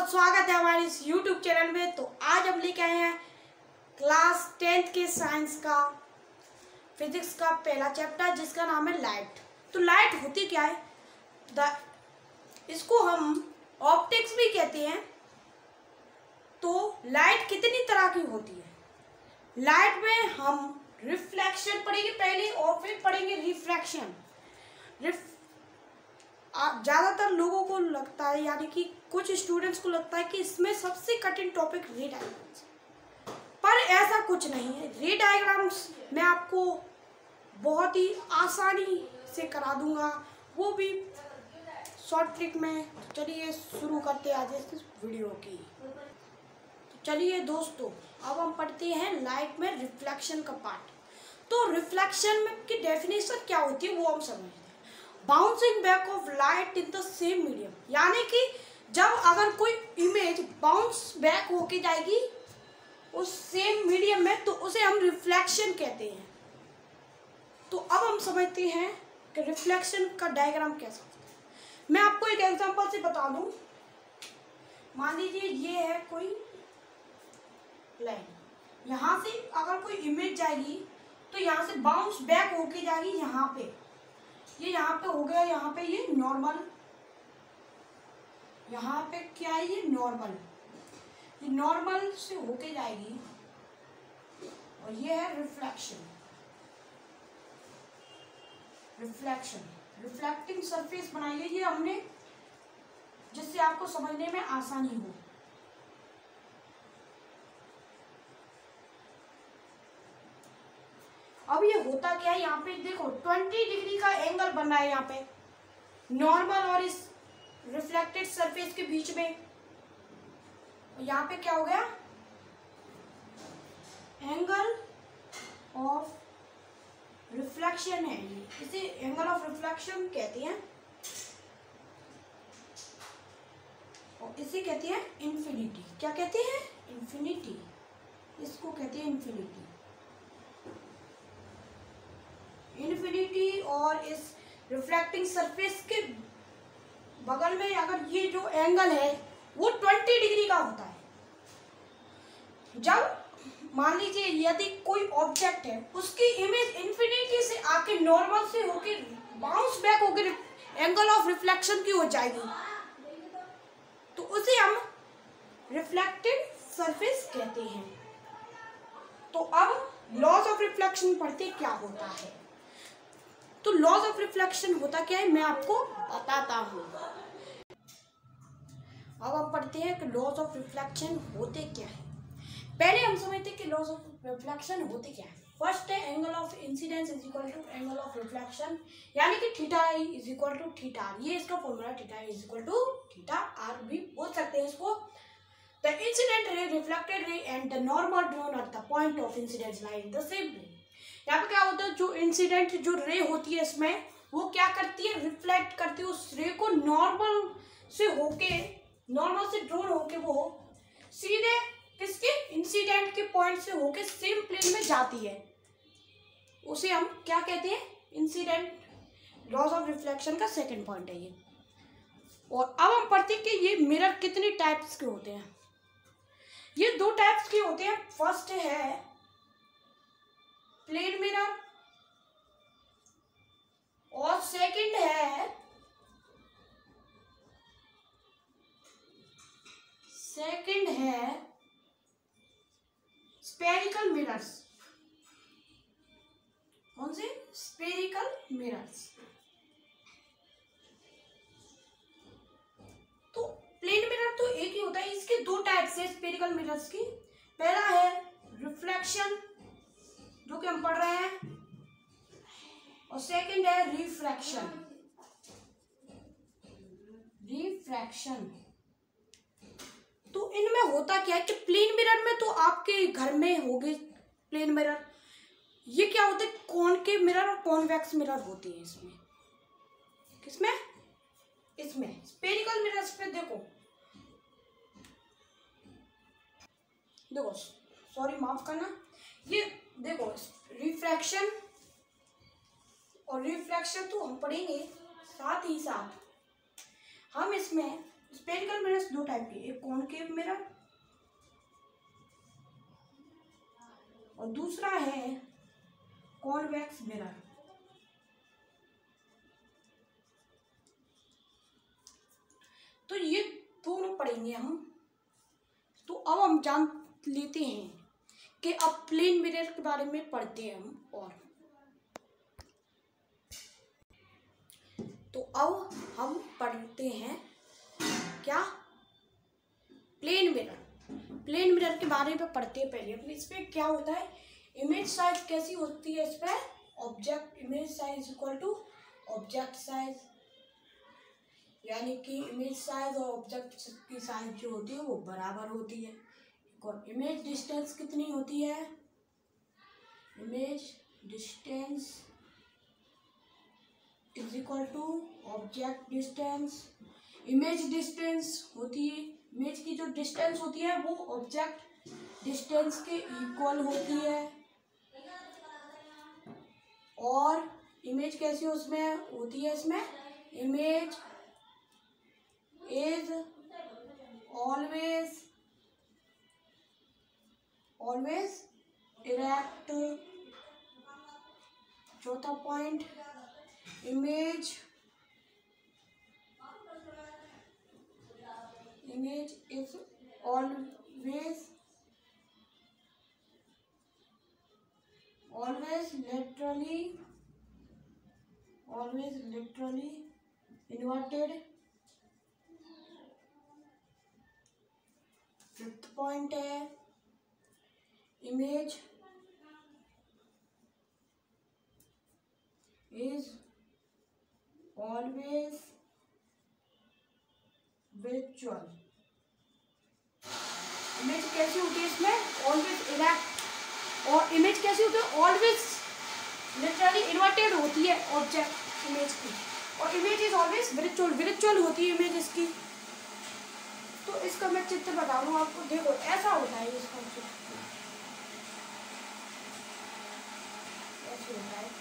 बहुत स्वागत है हमारे इस YouTube चैनल में। तो आज हम लेके आए हैं क्लास 10th के साइंस का फिजिक्स का पहला चैप्टर जिसका नाम है लाइट। तो लाइट होती क्या है? इसको हम ऑप्टिक्स भी कहते हैं। तो लाइट कितनी तरह की होती है? लाइट में हम रिफ्लेक्शन पढ़ेंगे पहले और फिर पढ़ेंगे रिफ्रैक्शन। ज़्यादातर लोगों को लगता है, यानी कि कुछ स्टूडेंट्स को लगता है कि इसमें सबसे कठिन टॉपिक रे डायग्राम्स, पर ऐसा कुछ नहीं है। रे डायग्राम्स मैं आपको बहुत ही आसानी से करा दूंगा, वो भी शॉर्ट ट्रिक में। तो चलिए शुरू करते हैं आज इस वीडियो की। तो चलिए दोस्तों, अब हम पढ़ते हैं लाइट में रिफ्लेक्शन का पार्ट। तो रिफ्लेक्शन में की डेफिनेशन क्या होती है वो हम समझते हैं। Bouncing back of light in the same medium, यानी कि जब अगर कोई इमेज बाउंस बैक होके जाएगी उस सेम मीडियम में, तो उसे हम रिफ्लेक्शन कहते हैं। तो अब हम समझते हैं कि रिफ्लेक्शन का डायग्राम कैसा होता है। मैं आपको एक एग्जांपल से बता दूं। मान लीजिए ये है कोई लाइन, यहाँ से अगर कोई इमेज जाएगी तो यहाँ से बाउंस बैक होके जाएगी यहाँ पे। ये यहाँ पे हो गया, यहाँ पे ये नॉर्मल, यहाँ पे क्या है, ये नॉर्मल, ये नॉर्मल से होके जाएगी और ये है रिफ्लेक्शन। रिफ्लेक्टिंग सरफेस बनाई है ये हमने, जिससे आपको समझने में आसानी हो। अब ये होता क्या है, यहाँ पे देखो 20 डिग्री का एंगल बन रहा है यहाँ पे नॉर्मल और इस रिफ्लेक्टेड सरफेस के बीच में। यहाँ पे क्या हो गया, एंगल ऑफ रिफ्लेक्शन है ये, इसे एंगल ऑफ रिफ्लेक्शन कहते हैं और इसे कहते हैं इन्फिनिटी। क्या कहते हैं? इन्फिनिटी। इसको कहते हैं इन्फिनिटी। और इस रिफ्लेक्टिंग सरफेस के बगल में अगर ये जो एंगल है वो 20 डिग्री का होता है। जब मान लीजिए यदि कोई ऑब्जेक्ट है, उसकी इमेज इन्फिनिटी से आके नॉर्मल से होके बाउंस बैक होकर एंगल ऑफ रिफ्लेक्शन की हो जाएगी, तो उसे हम रिफ्लेक्टेड सरफेस कहते हैं। तो अब लॉज ऑफ रिफ्लेक्शन पढ़ते क्या होता है। तो लॉज ऑफ रिफ्लेक्शन होता क्या है मैं आपको बताता हूँ। अब हम पढ़ते हैं कि लॉज ऑफ रिफ्लेक्शन होते क्या है। पहले हम समझते हैं कि लॉज ऑफ रिफ्लेक्शन होते क्या है। फर्स्ट है angle of incidence is equal to angle of reflection, यानी कि theta I is equal to theta R. ये इसका formula, theta I is equal to theta R भी बोल सकते हैं इसको। The incident ray, reflected ray and the normal drawn at the point of incidence lie in the same plane. यहाँ पे क्या होता है, जो इंसिडेंट जो रे होती है इसमें, वो क्या करती है, रिफ्लेक्ट करती है उस रे को नॉर्मल से होके, नॉर्मल से ड्रोन होके वो सीधे किसके, इंसिडेंट के पॉइंट से होके सेम प्लेन में जाती है। उसे हम क्या कहते हैं, इंसिडेंट। लॉज ऑफ रिफ्लेक्शन का सेकंड पॉइंट है ये। और अब हम पढ़ते हैं कि ये मिरर कितनी टाइप्स के होते हैं। ये दो टाइप्स के होते हैं। फर्स्ट है प्लेन मिरर और सेकंड है स्फेरिकल मिरर्स। कौन से? Spherical mirrors. तो प्लेन मिरर तो एक ही होता है, इसके दो टाइप्स है स्फेरिकल मिरर्स की। पहला है रिफ्लेक्शन, जो कि हम पढ़ रहे हैं, और सेकंड है रिफ्रैक्शन। तो इनमें होता क्या है कि प्लेन मिरर में तो आपके घर में होगे प्लेन मिरर। ये क्या होता है, कॉनकेव मिरर और कॉन्वेक्स मिरर होती है इसमें। किसमें? इसमें। स्फेरिकल मिरर्स पे देखो सॉरी माफ करना, ये देखो रिफ्रैक्शन और रिफ्लेक्शन तो हम पढ़ेंगे, साथ ही साथ हम इसमें स्फेरिकल मिरर्स दो टाइप के, एक कॉनकेव मिरर और दूसरा है कॉन्वेक्स मिरर। तो ये दोनों पढ़ेंगे हम। तो अब हम जान लेते हैं कि अब प्लेन मिरर के बारे में पढ़ते हैं हम। और तो अब हम पढ़ते हैं क्या, प्लेन मिरर। प्लेन मिरर के बारे में पढ़ते हैं पहले। अपने इसमें क्या होता है, इमेज साइज कैसी होती है इस पर, object image size equal to object size, यानी कि इमेज साइज और ऑब्जेक्ट की साइज जो होती है वो बराबर होती है। और इमेज डिस्टेंस कितनी होती है, image distance is equal to object distance. Image distance होती है, इमेज की जो डिस्टेंस होती है वो ऑब्जेक्ट डिस्टेंस के इक्वल होती है। और इमेज कैसी उसमें होती है, इसमें इमेज इज ऑलवेज इरेक्ट। चौथा point, image is always literally inverted। Fifth point है, इमेज इज ऑलवेज विर्चुअल। इमेज कैसी होती है इसमें, ऑलवेज इरेक्ट। और इमेज कैसी होती है, ऑलवेज लिटरली इन्वर्टेड होती है ऑब्जेक्ट इमेज की। और इमेज इज ऑलवेज विर्चुअल होती है इमेज इसकी। तो इसका मैं चित्र बता रहा हूँ आपको, देखो ऐसा होता है इसका चित्र, ऐसे होता है।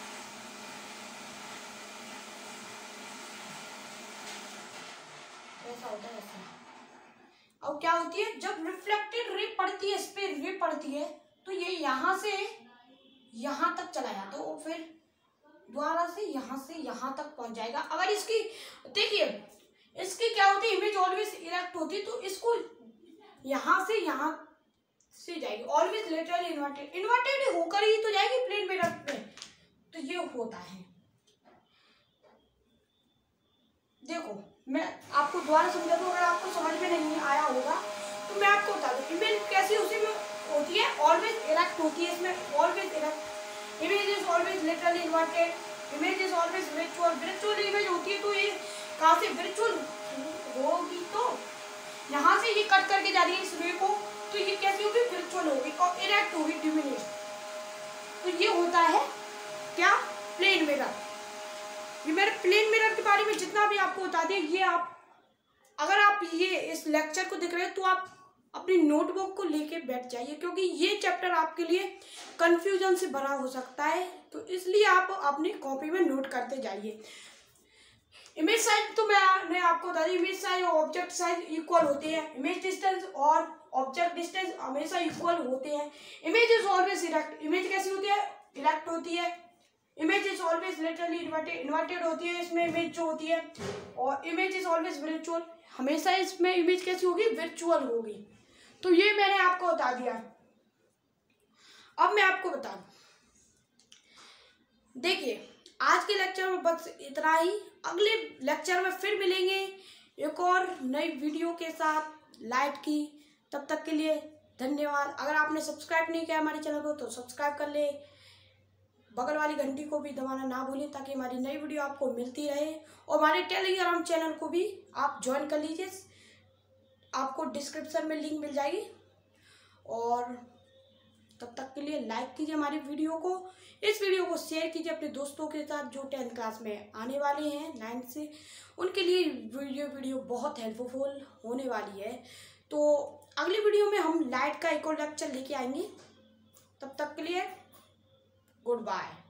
ऐसा होता है ऐसा। अब क्या होती है, जब रिफ्लेक्टेड रे पड़ती है, इस पे रे पड़ती है, तो ये यहाँ से यहाँ तक चला जाता है और फिर द्वारा से यहाँ तक पहुंच जाएगा। अगर इसकी देखिए, इसकी क्या होती है, इमेज ऑलवेज इरेक्ट होती है, तो इसको यहाँ से जाएगी, ऑलवेज लिटरली इन्वर्टेड होकर ही तो जाएगी प्लेन मिरर पे। तो ये होता है। देखो मैं आपको दोबारा समझा दूँ, अगर आपको समझ में नहीं आया होगा तो मैं आपको बता दूँ। इमेज कैसी उसी में होती है, ऑलवेज इरेक्ट होती है, इसमें always erect. Image is always literally inverted, image is always virtual image होती है। तो ये कहाँ से विर्चुअल होगी, तो यहाँ से ये कट करके जा रही है इस रे को, तो ये कैसी होगी, विर्चुअल होगी और इरेक्ट होगी, डिमिनिश। तो ये होता है क्या, प्लेन मिरर। ये मेरे प्लेन मिरर के बारे में जितना भी आपको बता दिया, ये आप अगर आप ये इस लेक्चर को देख रहे हैं तो आप अपनी नोटबुक को लेके बैठ जाइए, क्योंकि ये चैप्टर आपके लिए कंफ्यूजन से भरा हो सकता है। तो इसलिए आप अपनी कॉपी में नोट करते जाइए। इमेज साइज तो मैंने आपको बता दी, इमेज साइज और ऑब्जेक्ट साइज इक्वल होते हैं। इमेज डिस्टेंस और ऑब्जेक्ट डिस्टेंस हमेशा इक्वल होते हैं। Image is always erect, image कैसी होती है, इरेक्ट होती है। Image is always literally inverted होती है इसमें इमेज जो होती है। और इमेज इज ऑलवेज विर्चुअल, हमेशा इसमें इमेज कैसी होगी, विर्चुअल होगी। तो ये मैंने आपको बता दिया। अब मैं आपको बता दूं, देखिए आज के लेक्चर में बस इतना ही। अगले लेक्चर में फिर मिलेंगे एक और नई वीडियो के साथ लाइट की। तब तक के लिए धन्यवाद। अगर आपने सब्सक्राइब नहीं किया हमारे चैनल को तो सब्सक्राइब कर ले, बगल वाली घंटी को भी दबाना ना भूलें ताकि हमारी नई वीडियो आपको मिलती रहे। और हमारे टेलीग्राम चैनल को भी आप ज्वाइन कर लीजिए, आपको डिस्क्रिप्शन में लिंक मिल जाएगी। और तब तक के लिए लाइक कीजिए हमारी वीडियो को, इस वीडियो को शेयर कीजिए अपने दोस्तों के साथ जो 10th क्लास में आने वाले हैं 9th से, उनके लिए वीडियो बहुत हेल्पफुल होने वाली है। तो अगली वीडियो में हम लाइट का एक और लेक्चर लेके आएंगे। तब तक के लिए गुड बाय।